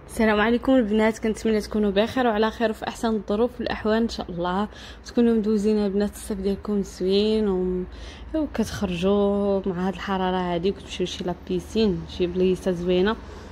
السلام عليكم البنات، كنتمنى تكونوا بخير وعلى خير وفي احسن الظروف والاحوال ان شاء الله. تكونوا مدوزين البنات الصيف ديالكم زوين وكتخرجوا مع هاد الحراره هادي وكتمشيو شي لابيسين شي بليصه زوينه.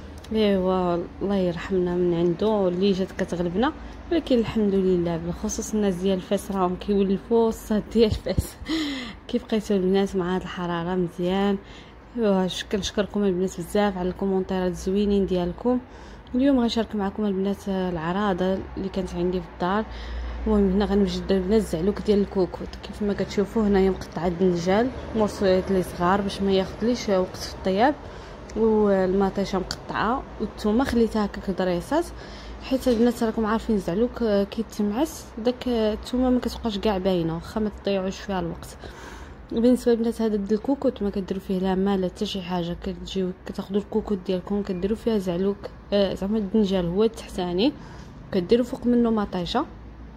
ايوا الله يرحمنا من عنده اللي جات كتغلبنا، ولكن الحمد لله بالخصوص الناس ديال فاس راهم كيولفوا الصهد ديال فاس. كيف بقيتوا البنات مع هاد الحراره؟ مزيان. ايوا كنشكركم البنات بزاف على الكومونتيرات الزوينين ديالكم. اليوم غنشارك معكم البنات العراضه اللي كانت عندي في الدار. المهم هنا غنوجد البنات الزعلوك ديال الكوكوط كيف ما كتشوفوا هنايا مقطعه الدنجال مرصوصات لي صغار باش ما ياخذليش وقت في الطياب، والمطيشه مقطعه، والثومه خليتها هكا كدريسات حيت البنات راكم عارفين الزعلوك كيتمعس داك الثومه ما كتبقاش كاع باينه واخا ما تضيعوش فيها الوقت. بالنسبه للبنات هذا الكوكوط ما كديروا فيه لا ما لا حتى شي حاجه، كتجيو كتاخذوا الكوكوط ديالكم كديروا فيها زعلوك زعما الدنجال هو التحتاني، كديروا فوق منه مطيشه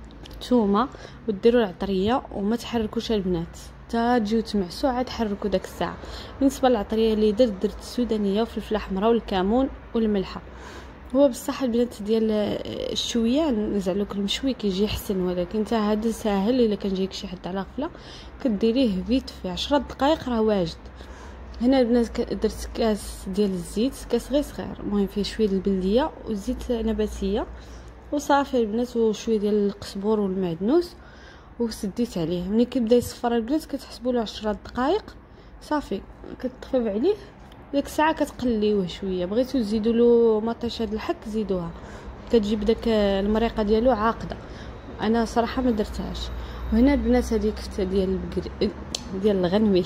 ثومه وديروا العطريه وما تحركوش البنات حتى تجيو تمعسوا عاد حركوا داك الساعه. بالنسبه للعطريه اللي درت السودانيه وفلفله حمراء والكمون والملحه. هو بصح البنات ديال الشويان زعلوك المشوي كيجي احسن، ولكن حتى هذا ساهل الا كان جايك شي حد على غفله كديريه فيت في 10 دقائق راه واجد. هنا البنات درت كاس ديال الزيت، كاس غير صغير، المهم فيه شويه البلديه وزيت نباتيه وصافي البنات وشويه ديال القزبور والمعدنوس وسديت عليه. ملي كيبدا يصفر البنات كتحسبوا له 10 دقائق صافي كتطفيو عليه. ديك الساعه كتقليوه شويه، بغيتو تزيدوا له مطيشه د الحك زيدوها، كتجيب داك المريقه ديالو عاقده. انا صراحه ما درتهاش. وهنا البنات هذه كفته ديال ديال الغنمي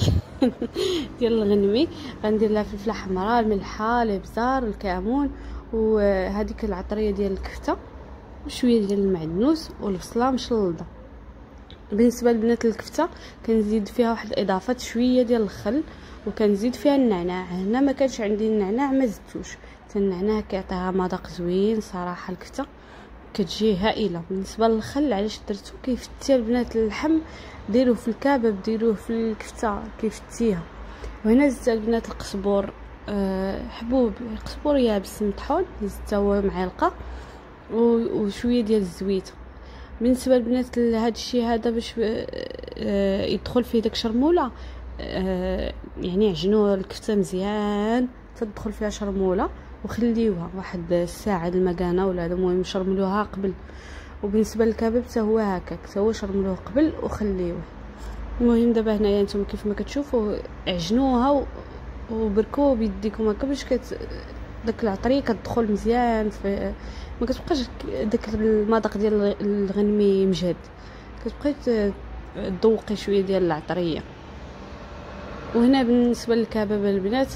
ديال الغنمي غندير لها فلفله حمراء الملحه الابزار الكمون وهذيك العطريه ديال الكفته وشويه ديال المعدنوس والبصله مشلضه. بالنسبه للبنات الكفته كنزيد فيها واحد الاضافات شويه ديال الخل وكنزيد فيها النعناع. هنا ما كانش عندي النعناع ما زدتوش، حتى النعناع كيعطيها مذاق زوين صراحه، الكفته كتجي هائله. بالنسبه للخل علاش درتو كيفتي البنات اللحم، ديروه في ديروه في الكفته كيفتيها. وهنا زدت البنات القزبور حبوب قزبور يابس مطحون زدت هو معلقه وشويه ديال الزويته. بالنسبه للبنات لهذا الشيء هذا باش يدخل فيه داك شرموله، يعني عجنوا الكفته مزيان تدخل فيها شرموله وخليوها واحد الساعه المكانه ولا المهم شرملوها قبل. وبالنسبه للكباب حتى هو هكاك، حتى هو شرملوه قبل وخليوه. المهم دابا هنايا نتوما كيف ما كتشوفوا عجنوها وبركوا بيديكم هكا باش داك العطريه كتدخل مزيان في، ما كتبقاش داك المذاق ديال الغنمي مجهد، كتبقاي تذوقي شويه ديال العطريه. وهنا بالنسبه للكباب البنات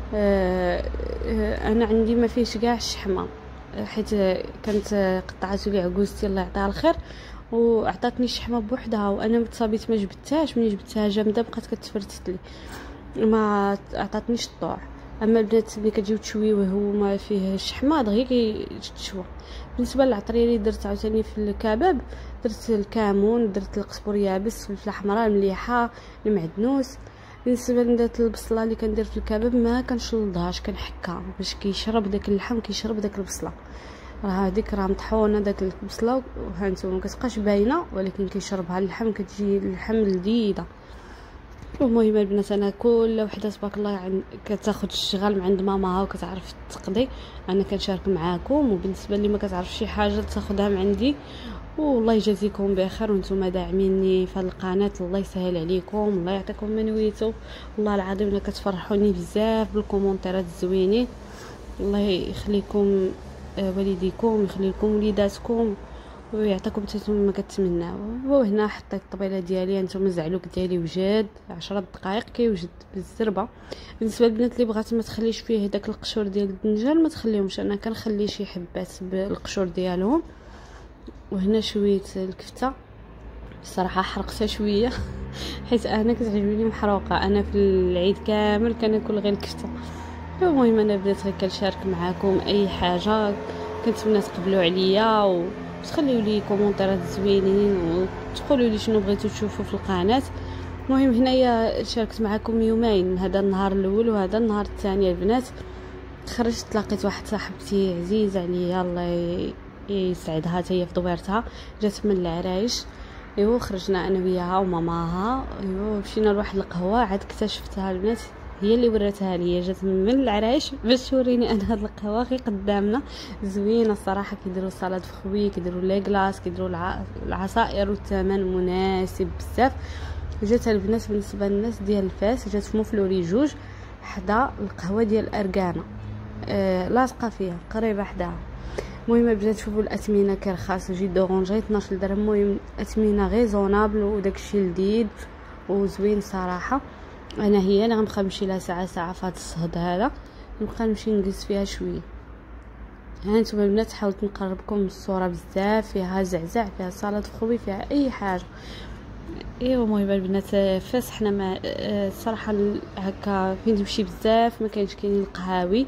انا عندي ما فيهش كاع الشحمه، حيت كانت قطعته لي عكوزتي الله يعطيها الخير وعطاتني الشحمه بوحدها، وانا متصابيت ما جبدتهاش، ملي جبدتها جامده بقات كتفرتت لي ما عطاتنيش الطوع. اما البنات ملي كتجيو تشويوه هو ما فيه الشحمه دغيا كيتشوى. بالنسبه للعطريه اللي درت عاوتاني في الكباب درت الكمون، درت القزبر يابس، الفلفله حمراء المليحه المعدنوس. بالنسبه لذات البصله اللي كندير في الكباب ما كنشلضهاش كنحكها باش كيشرب داك اللحم كيشرب داك البصله، راه هذيك راه مطحونه داك البصله وها نتوما كتبقاش باينه ولكن كيشربها اللحم كتجي اللحم لذيذه. المهم البنات انا كل وحده تبارك الله كتاخذ الشغل من عند ماماها وكتعرف تقضي، انا كنشارك معاكم. وبالنسبه اللي ما كتعرف شي حاجه تاخذها من عندي، والله يجازيكم بخير وانتم داعميني في هذه القناه. الله يسهل عليكم، الله يعطيكم ما نويتو. والله العظيم انا كتفرحوني بزاف بالكومونتيرات الزوينين. الله يخليكم والديكم، يخليكم وليداتكم ويعطيكم حتى ما كتمناو. وهنا حطيت الطبيله ديالي، انتم الزعلوك ديالي وجاد 10 دقائق كيوجد بالزربه. بالنسبه للبنات اللي بغات ما تخليش فيه داك القشور ديال الدنجال ما تخليهمش، انا كنخلي شي حبات بالقشور ديالهم. وهنا شويه الكفته الصراحه حرقتها شويه حيت انا كتعجبني محروقه، انا في العيد كامل كناكل غير الكفته. المهم انا بدات غير كنشارك معكم اي حاجه، كنتمنى تقبلوا عليا وتخليوا لي كومونتيرات زوينين وتقولوا لي شنو بغيتوا تشوفوا في القناه. المهم هنايا شاركت معكم يومين، هذا النهار الاول وهذا النهار الثاني البنات. خرجت لقيت واحد صاحبتي عزيزه عليا الله يسعدها هي في دويرتها، جات من العرايش. ايوا خرجنا انا وياها وماماها، ايوا مشينا لواحد القهوه، عاد اكتشفتها البنات هي اللي وراتها ليا، جات من العرايش باش توريني انا هاد القهوه غير قدامنا زوينه الصراحه. كيديروا سلطه فخوي، كيديروا لي كلاص، كيديروا العصائر، والثمن مناسب بزاف. جات البنات بالنسبه للناس ديال فاس، جات في مفلوري جوج حدا القهوه ديال اركانا، لاصقه فيها قريبه حداها. المهم بغيت تشوفوا الاثمنه كرخاص وجي دورونجي 12 درهم. المهم اثمنه ريزونابل وداكشي لذيذ وزوين صراحه. انا غنبقى نمشي لها ساعه في هذا الصهد هذا، نبقى نمشي نجلس فيها شويه. ها نتوما البنات حاولت نقربكم الصوره بزاف، فيها زعزع، فيها صاله خوي، فيها اي حاجه. ايوا المهم البنات فاس حنا ما الصراحه هكا فين تمشي بزاف ما كاينش كاينين القهاوي،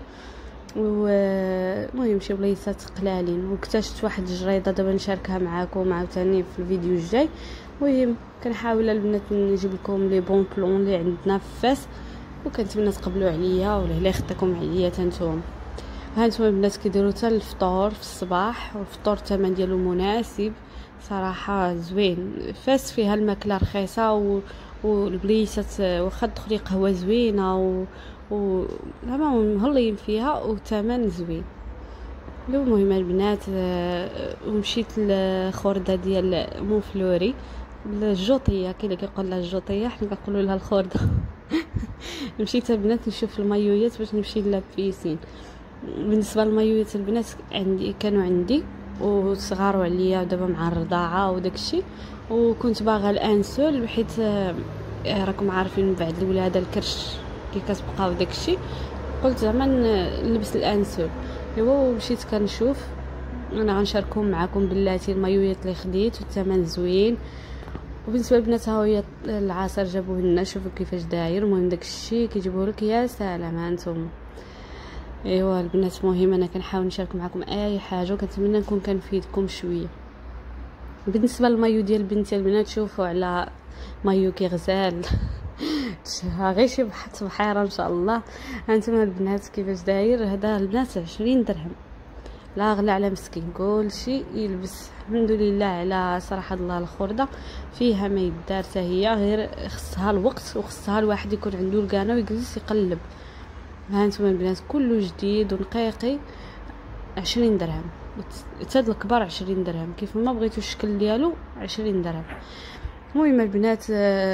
المهم شي بلايصات قلالين. واكتشفت واحد الجريده دابا نشاركها معكم عاوتاني في الفيديو الجاي. المهم كنحاول البنات نجيب لكم لي بون بلون اللي عندنا في فاس، وكنتمنى تقبلوا عليا ولا الا خدتكم عليا تنتوما. ها نتوما البنات كيديروا حتى الفطور في الصباح، والفطور الثمن ديالو مناسب صراحه زوين. فاس فيها الماكله رخيصه والبليصات واخا تدخلي قهوه زوينه زعما مهلين فيها والثمن زوين. المهم البنات ومشيت للخرده ديال مونفلوري الجوطيه، كاين اللي كيقول لها الجوطيه، حنا كنقولوا لها الخرده. مشيت البنات نشوف المايويات باش نمشي لابيسين. بالنسبه للمايويات البنات كانوا عندي وصغاروا عليا دابا مع الرضاعه وداكشي، وكنت باغا الانسول بحيث راكم عارفين من بعد الولاده الكرش كي كتبقاو داكشي، قلت زعما نلبس الانسول. ايوا مشيت كنشوف، انا غنشاركهم معكم بلاتي المايويات اللي خديت والثمن زوين. وبالنسبه للبنات ها هي العصير جابوه لنا، شوفوا كيفاش داير. المهم داكشي كيجيبوه لك يا سلام. ها نتوما ايوا البنات مهم انا كنحاول نشارك معكم اي حاجه وكنتمنى نكون كنفيدكم شويه. بالنسبه للمايو ديال بنتي البنات شوفوا على مايو كيغزال غير شي بحيره ان شاء الله. هانتوما البنات كيفاش داير هذا البنات 20 درهم، لا غلا على مسكين كلشي يلبس. الحمد لله على صراحه الله الخرده فيها ما يدار حتى هي، غير خصها الوقت وخصها الواحد يكون عنده الكانه ويجلس يقلب. هانتوما البنات كله جديد ونقيقي 20 درهم، حتى الكبار 20 درهم، كيف ما بغيتو الشكل ديالو 20 درهم. المهم البنات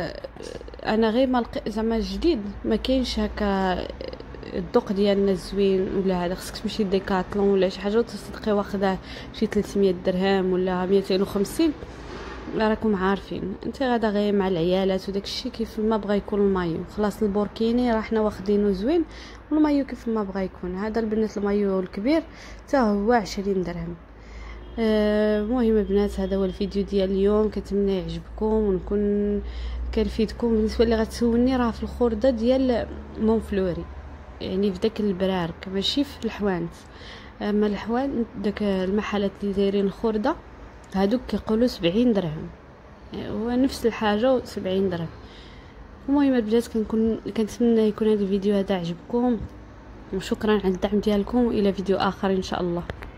انا غير ما زعما جديد ما كاينش هكا الذوق ديالنا زوين ولا هذا، خصك تمشي لديكاتلون ولا شي حاجه وتصدقي واخده شي 300 درهم ولا 250. راكم عارفين انت غادا غير مع العيالات وداك الشيء كيف ما بغى يكون المايو. خلاص البوركيني راه حنا واخدينه زوين، والمايو كيف ما بغى يكون. هذا البنات المايو الكبير حتى هو 20 درهم. المهم البنات هذا هو الفيديو ديال اليوم، كنتمنى يعجبكم ونكون كنفيدكم. بالنسبه اللي غتسولني راه في الخرده ديال مونفلوري، يعني في داك البرارك ماشي في الحوانت. اما الحوان داك المحلات اللي دايرين الخرده هادوك كيقولوا 70 درهم، هو نفس الحاجه 70 درهم. المهم البنات كنتمنى يكون هذا الفيديو هذا عجبكم، وشكرا على الدعم ديالكم، والى فيديو اخر ان شاء الله.